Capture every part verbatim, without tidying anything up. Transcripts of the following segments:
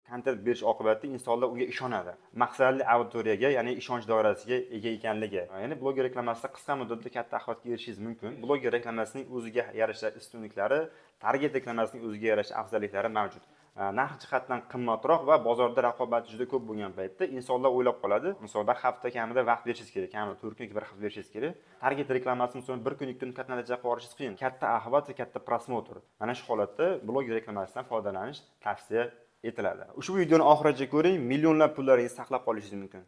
kontent berish oqibatida insonlar unga ishonadi. Maqsadli auditoriyaga, ya'ni ishonch doirasiga ega ekanligi. Ya'ni bloger reklamasida qisqa muddatda katta axborotga erishishingiz mumkin. Bloger reklamasining o'ziga yarasha ustunliklari, target reklamasining o'ziga yarasha afzalliklari mavjud. Narx jihatdan qimmatroq va bozorda raqobat juda ko'p bo'lgan paytda insonlar o'ylab qoladi. Misol bir hafta kamida vaqt berishingiz kerak, kamida to'rt kunlik bir hafta berishingiz kerak. Target reklamasini so'ng bir kunlik kun katta natijaga qo'rishingiz qiyin. Katta axborot va katta prosmotr. Mana shu holatda bloger reklamasidan foydalanish tavsiya etiladi. Ushbu videoni oxirigacha ko'ring, millionlab pullaringizni saqlab qolishingiz mumkin.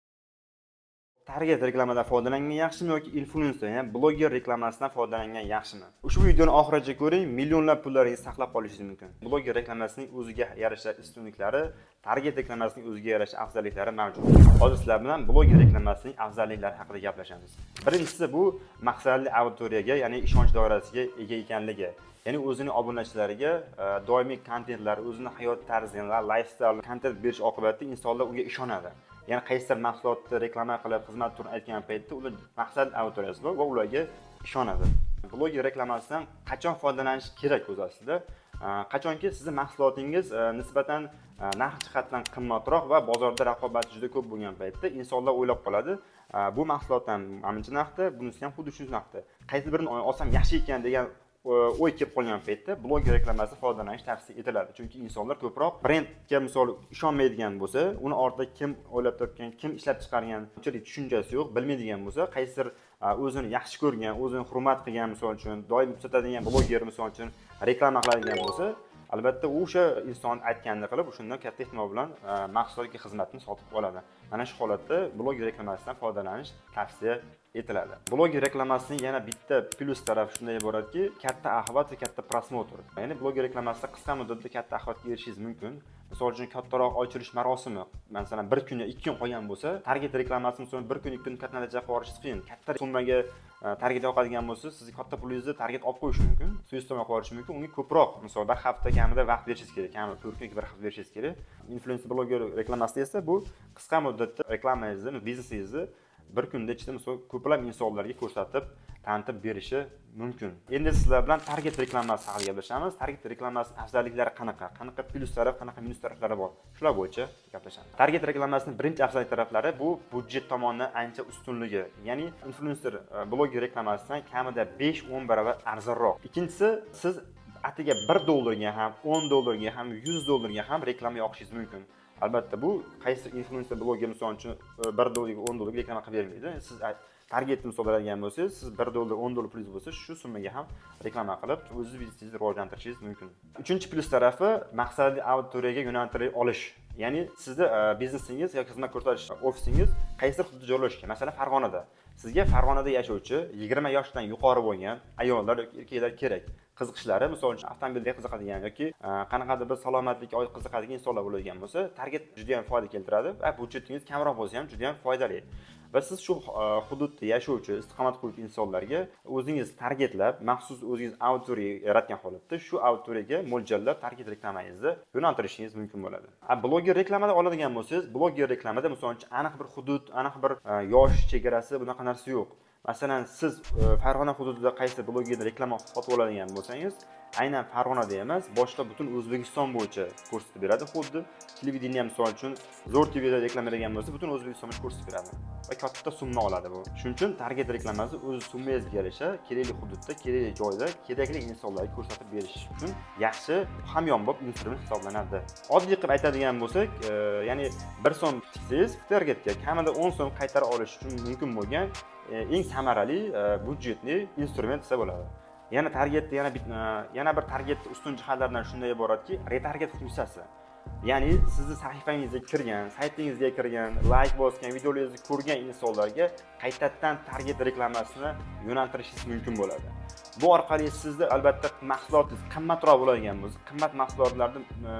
Target reklamadan foydalangan yaxshimi yoki influencer, ya'ni bloger reklamasidan foydalangan yaxshimi? Ushbu videoni oxirigacha ko'ring, millionlab pullaringizni saqlab qolishingiz mumkin. Bloger reklamasining o'ziga yarasha ustunliklari, target reklamasining o'ziga yarasha afzalliklari mavjud. Hozir sizlar bilan bloger reklamasining afzalliklari haqida gaplashamiz. Birinchisi bu maqsadli auditoriyaga, ya'ni ishonch doirasiga ega ekanligi. Ya'ni o'zining obunachilariga doimiy kontentlar, o'zining hayot tarzini, lifestyle kontent berish oqibatida insonlar unga ishonadi. Ya'ni qaysidir mahsulotni reklama qilib, xizmat turini aytgan paytda ular maqsad auditoriyasi bor va ularga ishonadi. Bloger reklamasidan qachon foydalanish kerak o'zi aslida? Qachonki sizning mahsulotingiz nisbatan narx jihatdan qimmatroq va bozorda raqobat juda ko'p bo'lgan paytda insonlar o'ylab qoladi, bu mahsulotdan mancha narxda, bunisi ham xuddi shu narxda. Qaysi birini olsam yaxshi ekan degan o'y kelib qolgan paytda bloger reklamasidan foydalanish tavsiya etiladi. Chunki insonlar ko'proq brendga misol ishonmaydigan bo'lsa, uni ortida kim o'ylab topgan, kim ishlab chiqargan, unchalik tushunchasi yo'q, bilmaydigan bo'lsa, qaysidir o'zini yaxshi ko'rgan, o'zini hurmat qilgan misol uchun, doim kuzatadigan bloger misol uchun reklama qiladigan bo'lsa, albatta o'sha inson aytganini qilib, shundan katta ehtimol bilan mahsulot yoki xizmatni sotib oladi. Mana shu holatda bloger reklamasidan foydalanish tavsiya etiladi. Bloger reklamasining yana bitta plyus tarafi shunday iboratki, katta axborot va katta prosmotr. Ya'ni bloger reklamasida qisqa muddatda katta axborotga erishishingiz mumkin. Misol uchun kattaroq ochilish marosimi, masalan bir kun yoki ikki kun qolgan bo'lsa, target reklamasini so'ng bir kun ikki kun katta natijaga qo'rishingiz qiyin. Katta summaga target yoqadigan bo'lsa, sizni katta pulingizni target olib qo'yish mumkin, suiiste'mol qilish mumkin. Unga ko'proq, misol bir hafta kamida vaqt berishingiz kerak, kamida to'rt kunlik bir hafta berishingiz kerak. Influencer bloger reklamasida esa bu qisqa muddatda reklamangizni, biznesingizni bir kunda ichida misol ko'plab insonlarga ko'rsatib, tanitib berishi mumkin. Endi sizlar bilan target reklamasi haqida gaplashamiz. Target reklamasining afzalliklari qanaqa? Qanaqa plyuslari, qanaqa minus taraflari bor? Shular bo'yicha gaplashamiz. Target reklamasining birinchi afzal taraflari bu budjet tomonidan ancha ustunligi. Ya'ni influencer bloger reklamasidan kamida besh o'n barobar arzonroq. Ikkinchisi, siz atiga bir dollarga ham, o'n dollarga ham, yuz dollarga ham reklama yoqishingiz mumkin. Albatta bu qaysi influencer bloger misol uchun bir dollarga o'n dollarga reklama qilib bermaydi. Siz targetni hisoblagan bo'lsangiz, siz bir dollar o'n dollar plyus bo'lsa, shu summaga ham reklama qilib, o'zingiz biznesingizni rivojlantirishingiz mumkin. Uchinchi plyus tarafi maqsadli auditoriyaga yo'naltira olish. Ya'ni sizni biznesingiz yoki xizmat ko'rsatish ofisingiz qaysidir hududda joylashgan. Masalan, Farg'onada. Sizga Farg'onada yashovchi yigirma yoshdan yuqori bo'lgan ayollar yoki erkaklar kerak. Qiziqishlari, misol uchun avtomobilga qiziqadigan yoki qanaqadir bir salomatlikka oid qiziqadigan insonlar bo'ladigan bo'lsa, target juda ham foyda keltiradi va budjetingiz kamroq bo'lsa ham juda ham foydali. Va siz shu hududda yashovchi, istiqomat qiluvchi insonlarga o'zingiz targetlab, maxsus o'zingiz auditoriya yaratgan holatda shu auditoriyaga mo'ljallab target reklamangizni yo'naltirishingiz mumkin bo'ladi. A bloger reklamada oladigan bo'lsangiz, bloger reklamada misol uchun aniq bir hudud, aniq bir yosh chegarasi bunaqa narsa yo'q. Masalan, siz Farg'ona hududida qaysi blogerda reklama sotib oladigan bo'lsangiz, aynan Farg'onada emas, boshqa butun O'zbekiston bo'yicha ko'rsatib beradi. Xuddi televideniya misol uchun Zo'r T V'da reklama bergan bo'lsa, butun O'zbekiston bo'yicha ko'rsatib beradi. Va katta summa oladi bu. Shuning uchun target reklamasi o'z summangizga yarasha kerakli hududda, kerakli joyda, kerakli insonlarga ko'rsatib berish uchun yaxshi hamyonbop instrument hisoblanadi. Oddiy qilib aytadigan bo'lsak, ya'ni bir so'm tiksangiz, targetga kamida o'n so'm qaytarib olish uchun mumkin bo'lgan eng samarali budjetli instrument desa bo'ladi. Yana targetda yana yana bir targetda ustun jihatlardan shunday iboratki, retarget funksiyasi. Ya'ni sizni sahifangizga kirgan, saytingizga kirgan, like bosgan, videolaringizni ko'rgan insonlarga qaytadan target reklamasini yo'naltirishingiz mumkin bo'ladi. Bu orqali sizni albatta mahsulotingiz qimmatroq bo'ladigan bo'lsa, qimmat mahsulotlarni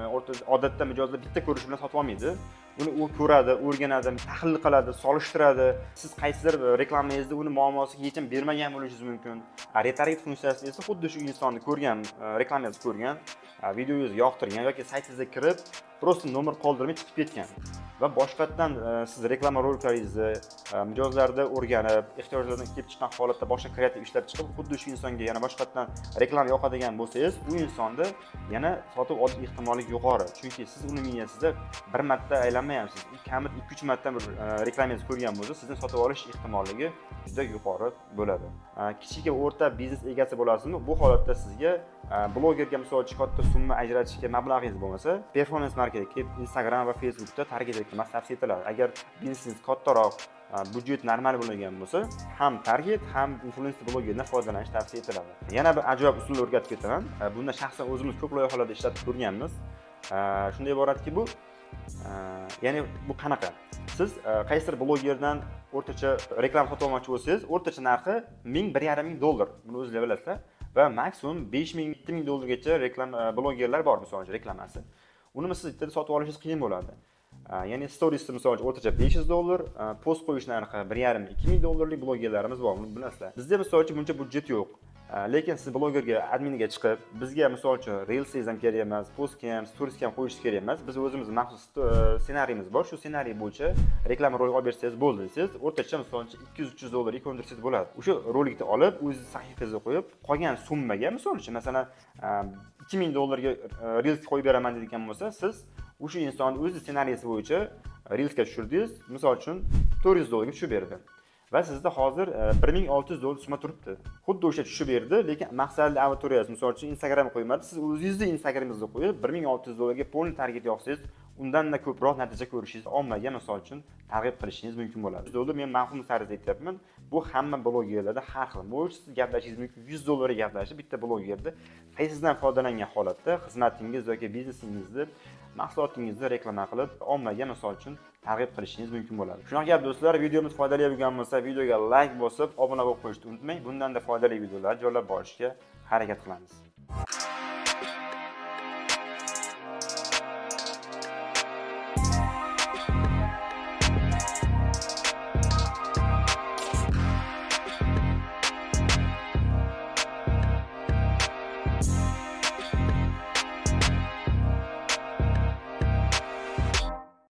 odatda mijozlar bitta ko'rish bilan sotib olmaydi. Uni u ko'radi, o'rganadi, tahlil qiladi, solishtiradi. Siz qaysidir reklamangizda uni muammosiga yechim bermagan bo'lishingiz mumkin. Retarget funksiyasi esa xuddi shu insonni ko'rgan, reklamangizni ko'rgan, videongizni yoqtirgan yoki saytingizga kirib, prosta nomer qoldirmay chiqib ketgan. va boshqatdan siz reklama roliklaringizni mijozlarda o'rganib, ehtiyojlardan kelib chiqqan holatda boshqa kreativ ishlab chiqib, xuddi shu insonga yana boshqatdan reklama yoqadigan bo'lsangiz, u insonni yana sotib olish ehtimoli yuqori. Chunki siz uni miyasida bir marta aylanmayapsiz. Kamida ikki uch marta bir reklamangizni ko'rgan bo'lsa, sizni sotib olish ehtimolligi juda yuqori bo'ladi. Kichik va o'rta biznes egasi bo'lasizmi? Bu holatda sizga blogerga misol uchun katta summa ajratishga mablag'ingiz bo'lmasa, performance marketing, Instagram va Facebookda target reklama tavsiya etiladi. Agar biznesingiz kattaroq, budjet normal bo'lgan bo'lsa, ham target, ham influencer blogerdan foydalanish tavsiya etiladi. Yana bir ajoyib usulni o'rgatib ketaman. Bunda shaxsan o'zimiz ko'p loyihalarda ishlatib ko'rganmiz. Shunday iboratki bu, ya'ni bu qanaqa? Siz qaysidir blogerdan o'rtacha reklama sotib olmoqchi bo'lsangiz, o'rtacha narxi ming bir yarim ming dollar. Buni o'zingizlar bilasizlar. Va maksimum besh ming yetti ming dollargacha reklama blogerlar bor, misol uchun reklamasi. Uni siz bitta sotib olishingiz qiyin bo'ladi. Ya'ni stories misol uchun o'rtacha besh yuz dollar, post qo'yish narxi bir yarim ikki ming dollarlik blogerlarimiz bor, buni bilasizlar. Bizda misol uchun buncha budjet yo'q. Lekin siz blogerga, adminiga chiqib, bizga misol uchun reels'ingiz ham kerak emas, postga ham, storiesga ham qo'yishingiz kerak emas. Biz o'zimiz maxsus ssenariyimiz bor. Shu ssenariy bo'yicha reklama rolik olib bersangiz bo'ldi. Siz o'rtacha misol uchun ikki yuz uch yuz dollarga ko'ndirsangiz bo'ladi. O'sha rolikni olib, o'zingiz sahifangizga qo'yib, qolgan summaga misol uchun masalan ikki ming dollarga reels qo'yib beraman degan bo'lsa, siz o'sha inson o'zi ssenariysi bo'yicha reelsga tushirdingiz, misol uchun to'rt yuz dollarga tushib berdi. Va sizda hozir bir ming olti yuz dollar summa turibdi. Xuddi o'sha tushib berdi, lekin maqsadli auditoriyasi, misol uchun Instagram qo'ymadi, siz o'zingizni Instagramingizga qo'yib bir ming olti yuz dollarga polni target yoqsangiz, undan-da ko'proq natija ko'rishingiz, ommaga misol uchun targ'ib qilishingiz mumkin bo'ladi. yuz dollar men ma'qul tarzda aytyapman. Bu hamma blogerlarda har xil. Bo'lish siz gaplashishingiz mumkin. yuz dollarga gaplashib bitta blogerda sizdan foydalangan holatda xizmatingiz yoki biznesingizni, mahsulotingizni reklama qilib, ommaga misol uchun targ'ib qilishingiz mumkin bo'ladi. Shunaqa gap do'stlar, videomiz foydali bo'lgan bo'lsa, videoga like bosib, obuna bo'lib qo'yishni unutmang. Bundan da foydali videolar joylab borishga harakat qilamiz.